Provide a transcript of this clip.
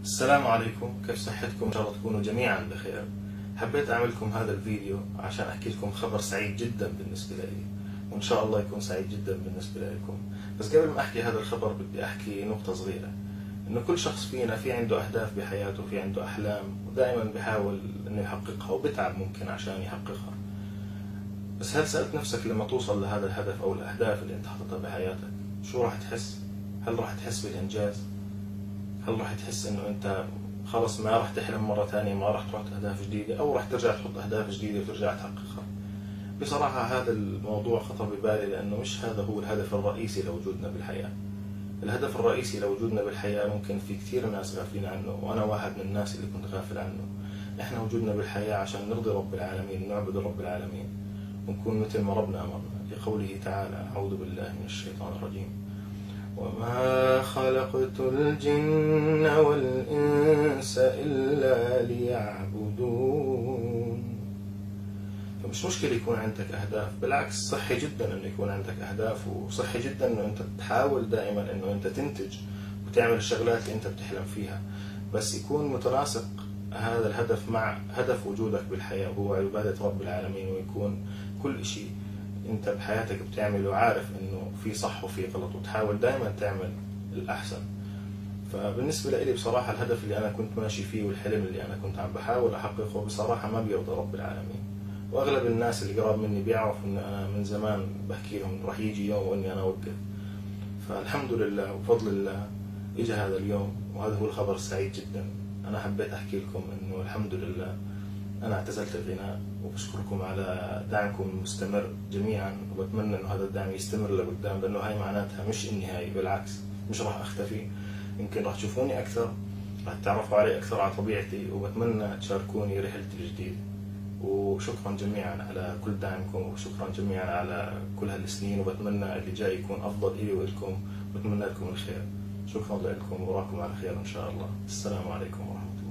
السلام عليكم، كيف صحتكم؟ إن شاء الله تكونوا جميعا بخير. حبيت أعمل لكم هذا الفيديو عشان أحكي لكم خبر سعيد جدا بالنسبة لي، وإن شاء الله يكون سعيد جدا بالنسبة لكم. بس قبل ما أحكي هذا الخبر بدي أحكي نقطة صغيرة، إنه كل شخص فينا في عنده أهداف بحياته، في عنده أحلام، ودائما بحاول إنه يحققها وبتعب ممكن عشان يحققها. بس هل سألت نفسك لما توصل لهذا الهدف أو الأهداف اللي أنت حاططها بحياتك شو راح تحس؟ هل راح تحس بالإنجاز؟ هل راح تحس انه انت خلص ما راح تحلم مرة ثانية، ما راح تحط اهداف جديدة، او راح ترجع تحط اهداف جديدة وترجع تحققها؟ بصراحة هذا الموضوع خطر ببالي، لانه مش هذا هو الهدف الرئيسي لوجودنا بالحياة. الهدف الرئيسي لوجودنا بالحياة ممكن في كثير ناس غافلين عنه، وانا واحد من الناس اللي كنت غافل عنه. احنا وجودنا بالحياة عشان نرضي رب العالمين، نعبد رب العالمين، ونكون مثل ما ربنا امرنا، لقوله تعالى: اعوذ بالله من الشيطان الرجيم: وما خلقت الجن والإنس إلا ليعبدون. فمش مشكلة يكون عندك أهداف، بالعكس صحي جدا إنه يكون عندك أهداف، وصحي جدا إنه أنت تحاول دائما إنه أنت تنتج وتعمل الشغلات اللي أنت بتحلم فيها، بس يكون متناسق هذا الهدف مع هدف وجودك بالحياة، وهو عبادة رب العالمين، ويكون كل شيء انت بحياتك بتعمله عارف انه في صح وفي غلط، وتحاول دائما تعمل الاحسن. فبالنسبة لي بصراحة الهدف اللي انا كنت ماشي فيه والحلم اللي انا كنت عم بحاول احققه بصراحة ما بيرضى رب العالمين. واغلب الناس اللي قراب مني بيعرفوا ان انا من زمان بحكي لهم راح يجي يوم واني انا اوقف. فالحمد لله وبفضل الله اجى هذا اليوم، وهذا هو الخبر السعيد جدا. انا حبيت احكي لكم انه الحمد لله أنا اعتزلت الغناء، وبشكركم على دعمكم المستمر جميعا، وبتمنى إنه هذا الدعم يستمر لقدام، لأنه هاي معناتها مش النهاية، بالعكس مش راح أختفي. يمكن راح تشوفوني أكثر، راح تتعرفوا علي أكثر على طبيعتي، وبتمنى تشاركوني رحلتي الجديدة. وشكرا جميعا على كل دعمكم، وشكرا جميعا على كل هالسنين، وبتمنى اللي جاي يكون أفضل إلي وإلكم، وبتمنى لكم الخير. شكرا لكم، وراكم على خير إن شاء الله. السلام عليكم ورحمة الله.